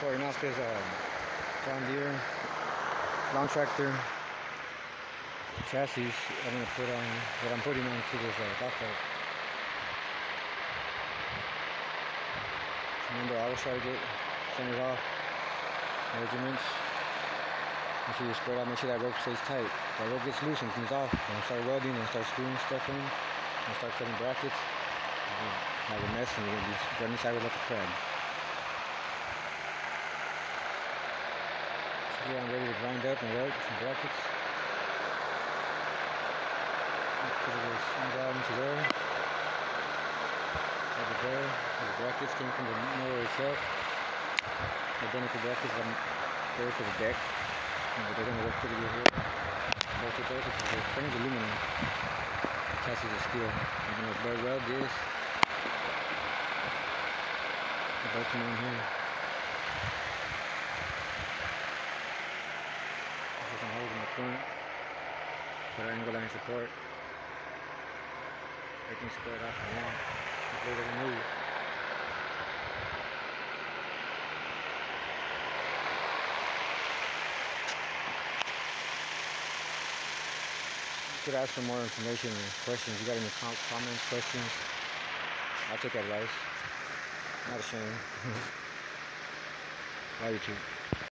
Corey Nasca's John Deere lawn tractor chassis. I'm gonna put on what I'm putting onto this golf cart. Remember, I always try to send it off measurements. Make sure you spread out. Make sure that rope stays tight. If that rope gets loose and comes off, then start welding and start screwing stuff in and start cutting brackets. Have a mess and you're gonna be running sideways like a crab. Yeah, I'm ready to grind up and weld some brackets. Put a little slide into there. Over there. The brackets came from the mower itself. Identical brackets I'm there for the deck. They're gonna work pretty good here. Both of those, the frame's aluminum. Chassis is steel. I'm gonna weld this. Bolt them on here. Put some holes in the front. Put an angle line support. Everything squared off the wall. Before they move. You could ask for more information or questions. You got any comments, questions? I'll take advice. Not ashamed. Bye, YouTube.